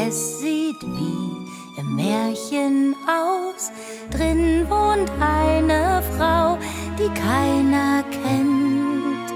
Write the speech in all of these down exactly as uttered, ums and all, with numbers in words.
es sieht wie im Märchen aus. Drin wohnt eine Frau, die keiner kennt.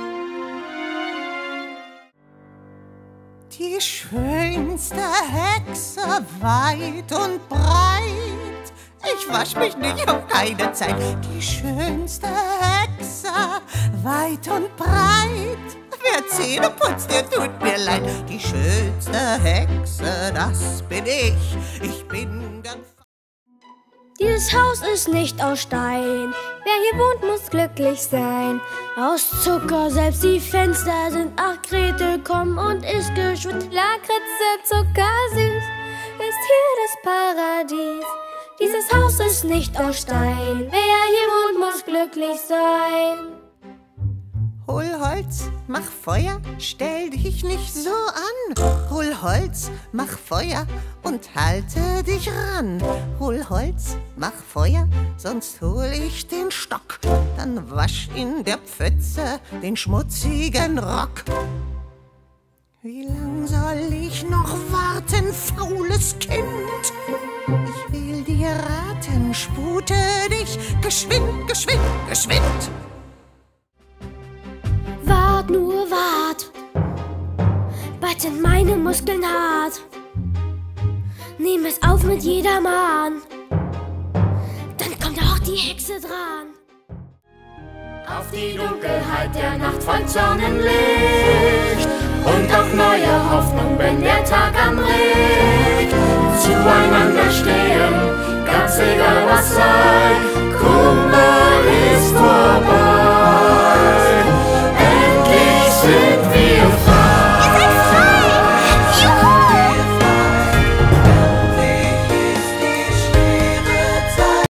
Die schönste Hexe weit und breit. Ich wasch mich nicht auf keine Zeit. Die schönste Hexe weit und breit. Wer Zähne putzt, der tut mir leid. Die schönste Hexe, das bin ich. Ich bin ganz... Dieses Haus ist nicht aus Stein. Wer hier wohnt, muss glücklich sein. Aus Zucker, selbst die Fenster sind. Ach, Gretel, komm und iss geschwind. Lakritze, zuckersüß, ist hier das Paradies. Dieses Haus ist nicht aus Stein. Wer hier wohnt, muss glücklich sein. Hol Holz, mach Feuer, stell dich nicht so an. Hol Holz, mach Feuer und halte dich ran. Hol Holz, mach Feuer, sonst hol ich den Stock. Dann wasch in der Pfütze den schmutzigen Rock. Wie lang soll ich noch warten, faules Kind? Ich will dir raten, spute dich geschwind, geschwind, geschwind. Wart nur, wart, bald sind meine Muskeln hart. Nehm es auf mit jedermann, dann kommt auch die Hexe dran. Auf die Dunkelheit der Nacht folgt Sonnenlicht und auf neue Hoffnung, wenn der Tag anbricht. Zueinander stehen, ganz egal was sei.